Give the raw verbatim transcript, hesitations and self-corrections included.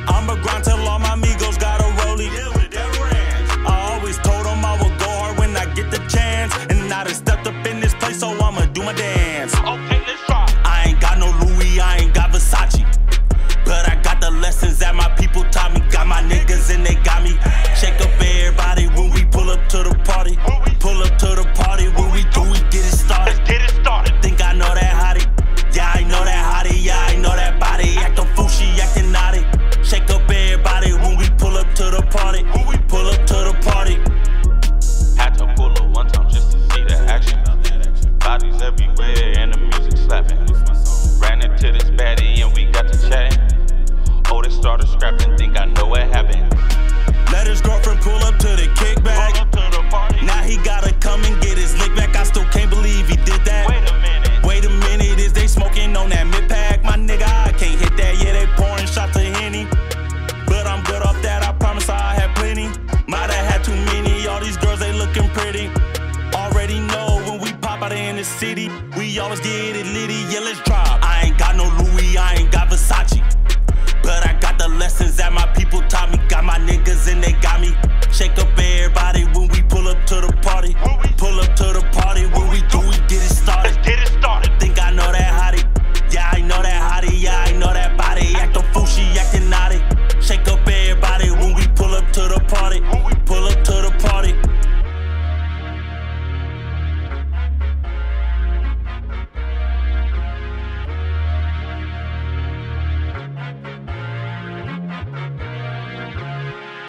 I'ma grind till all my amigos got a rollie. I always told them I would go hard when I get the chance, and I done stepped up in this place, so I'ma do my dance. Okay, let's try. I ain't got no Louis, I ain't got Versace, but I got the lessons that my people taught me. Got my niggas and they got me. Shake up everybody when we pull up to the party. Pull up to the party, when we do, we get it started. Let's get it started. Think I know that hottie. Yeah, I know that hottie. Yeah, I know that body. Actin' fool, she actin' naughty. Shake up everybody when we pull up to the party. When we pull up to the party. Had to pull up one time just to see the action. Bodies everywhere and the music slapping. Ran into this baddie and we got to chatting. Oh, they started scrapping, think I know what happened. Let his girlfriend pull up to the kickback. Pull up to the party. Now he gotta come and get his lick back. I still can't believe he did that. Wait a minute. Wait a minute, is they smoking on that mid-pack? My nigga, I can't hit that. Yeah, they pouring shots of Henny, but I'm good off that, I promise I had plenty. Might have had too many, all these girls, they looking pretty. Already know when we pop out in the city, we always get it lit.